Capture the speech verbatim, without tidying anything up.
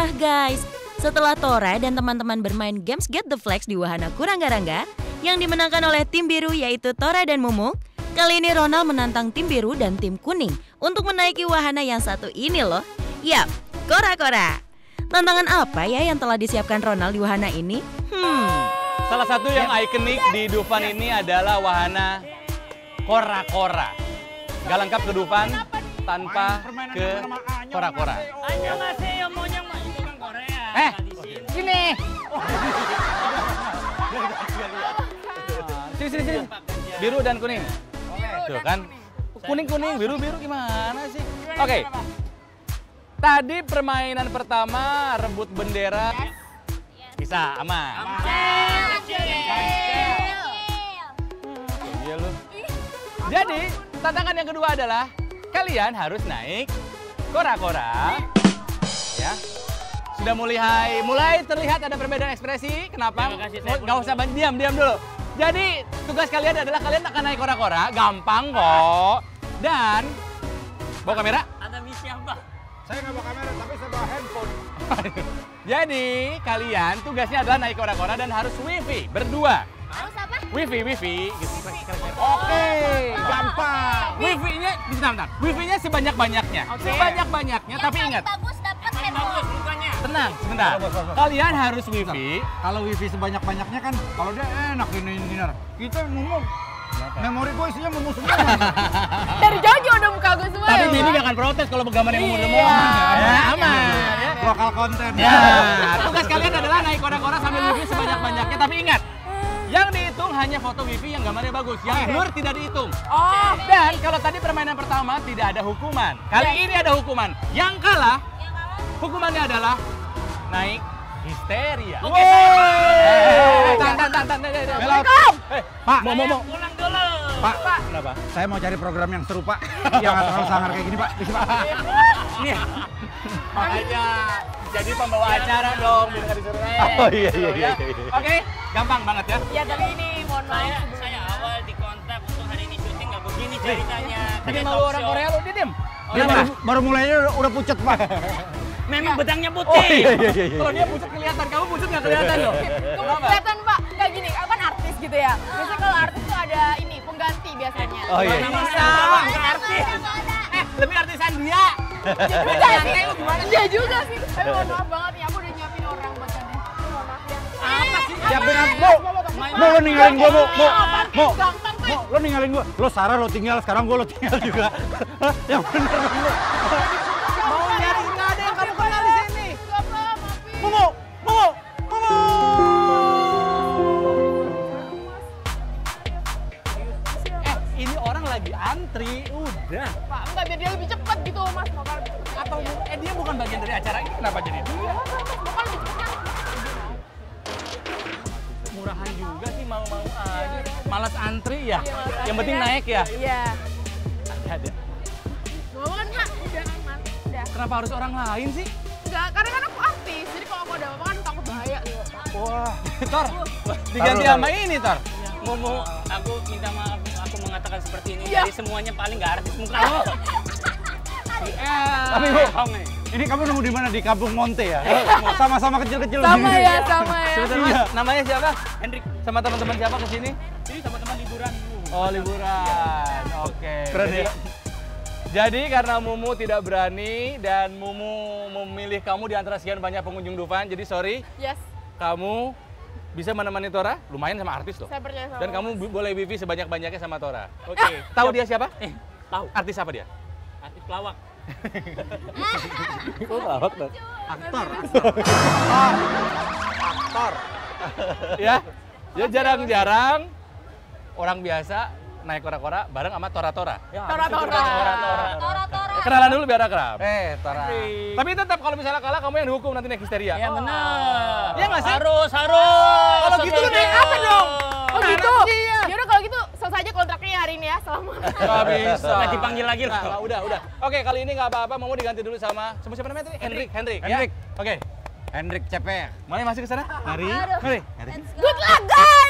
Nah guys, setelah Tora dan teman-teman bermain games Get the Flags di wahana Kurangga-Rangga yang dimenangkan oleh tim biru yaitu Tora dan Mumu, kali ini Ronald menantang tim biru dan tim kuning untuk menaiki wahana yang satu ini loh. Yap, kora-kora. Tantangan apa ya yang telah disiapkan Ronald di wahana ini? Hmm. Salah satu yang ikonik di Dufan ini adalah wahana kora-kora. Gak lengkap ke Dufan tanpa ke kora-kora. Eh, sini. Sini, sini, sini. Biru dan kuning. Tuh kan, kuning-kuning, biru-biru gimana sih? Oke. Tadi permainan pertama rebut bendera. Bisa, aman. Iya lu. Jadi, tantangan yang kedua adalah kalian harus naik kora-kora. Ya. Sudah mulai mulai terlihat ada perbedaan ekspresi. Kenapa? Nggak usah banyak, diam, diam dulu. Jadi, tugas kalian adalah kalian akan naik kora-kora, gampang kok. Dan bawa kamera? Ada misi apa? Saya nggak bawa kamera, tapi saya bawa handphone. Jadi, kalian tugasnya adalah naik kora-kora dan harus wifi berdua. Harus apa? Wifi, wifi. Gitu. Oke, gampang. Wifi-nya, bentar, bentar. Wifi-nya sebanyak-banyaknya. Oke. Sebanyak-banyaknya, tapi Yang ingat. paling bagus dapat Paling handphone. bagus bukannya. Tenang, sebentar. Kalian harus wifi. Kalau wifi sebanyak-banyaknya kan, kalau dia enak ini dinner. Kita ngomong, memori gue isinya mumu semua. Dari jauh-jauh udah muka gue semua. Tapi ya, Bibi Pak? gak akan protes kalau gambarnya Iya. umur-umur. Ya, aman. Ya. Lokal konten. Ya, tugas kalian adalah naik kora-kora sambil wifi sebanyak-banyaknya. Tapi ingat, yang dihitung hanya foto wifi yang gambarnya bagus. Yang blur tidak dihitung. Oh, Dan kalau tadi permainan pertama tidak ada hukuman. Kali ini ada hukuman. Yang kalah, hukumannya adalah naik histeria. Oke, Eh, tan, tan, tan, tan, tan, tan. Assalamualaikum. Eh, Pak, mau, mau, mau. Pulang dulu. Pak, Kenapa? saya mau cari program yang seru, Pak. Yang nggak terlalu sangar kayak gini, Pak. Isi, Pak. Nih. Makanya jadi pembawa acara dong, biar nggak disuruh. Oh, iya, iya, iya, iya. Oke, gampang banget ya. Ya tapi ini mohon maaf. Saya saya awal dikontak untuk hari ini syuting nggak begini ceritanya. Bikin Kayak malu talk orang show. Korea lu, dia diem. Dia baru, baru mulainya udah, udah pucet, Pak. Memang bedangnya putih. Oh iya, iya, iya. Kalau dia pucet kelihatan, kamu pucet nggak kelihatan loh. Kamu kelihatan Pak, kayak gini, aku kan artis gitu ya. Biasanya kalau artis tuh ada ini, pengganti biasanya. Oh iya. Mana Bisa. bukan artis. Eh, lebih artisan dia. Juga sih, iya juga sih. Tapi mohon maaf banget nih, aku udah nyiapin orang buat ganti. Mohon maaf ya. Apa sih? Ya benar, Mo. Mo, lo ninggalin gua, Mo. Mo, Mo. Gampang Mo, lo ninggalin gua. Lo Sarah lo tinggal, sekarang gua lo tinggal juga. Hah? Yang bener lo. Mau nyari nggak ada yang kamu kenal di sini. Gak apa, maafin. Mo, Mo, Mo. Eh, ini orang lagi antri, udah. Pak, enggak biar dia lebih cepat gitu Mas. Bakal Atau eh dia bukan bagian dari acara ini, kenapa jadi dia? bakal lebih cepat. Murahan juga sih, mau-mau aja. Malas antri ya? Iya, malas Yang antri penting kan? naik ya? Iya. Ada. Mau kan Pak? Udah aman. Udah. Kenapa harus orang lain sih? Enggak, karena kan aku artis. Jadi kalau aku ada apa kan takut bahaya gitu. Wah, Tor, diganti Taruh, sama ini, Tor. Momo, aku minta maaf aku mengatakan seperti ini. Iya. Jadi semuanya paling nggak artis muka lo. Eh, Tapi, Bu, Bohong nih. ini kamu nemu di mana? Di Kampung Monte ya? Sama-sama kecil-kecil. Sama begini. ya, sama ya. sebentar Mas, Iya. namanya siapa? Hendrik, Sama teman-teman siapa ke sini? ini sama teman liburan. Oh, liburan. Oke. Keren Jadi- ya? Jadi karena Mumu tidak berani dan Mumu memilih kamu di antara sekian banyak pengunjung Dufan, jadi sorry, Yes, kamu bisa menemani Tora, lumayan sama artis loh. saya percaya sama Dan Mas. kamu bi- boleh wifi sebanyak-banyaknya sama Tora. Oke. Tahu dia siapa? Eh, tahu. Artis apa dia? Artis pelawak. Kok lawak dong? Aktor. Aktor. Ya, ya jarang-jarang orang biasa naik kora-kora bareng sama Tora-Tora. Ya, Tora-tora. Tora-tora. Tora-tora. Kenalan dulu biar akrab. Eh, Tora. Tapi tetap kalau misalnya kalah kamu yang dihukum nanti naik histeria. Ya benar. Iya nggak sih? Harus, harus. Kalau gitu lu naik apa dong? Oh Mana gitu? sih ya? Yaudah kalau gitu selesai aja kontraknya hari ini ya, selamat. Gak bisa. Nggak dipanggil lagi loh. Nah, nah, udah, udah. Oke, kali ini nggak apa-apa. Mau diganti dulu sama siapa siapa namanya tadi? Hendrik, Hendrik. ya? Hendrik. Oke. Hendrik Cepek. Mari masuk ke sana. Mari. Aduh. Mari. Good luck guys!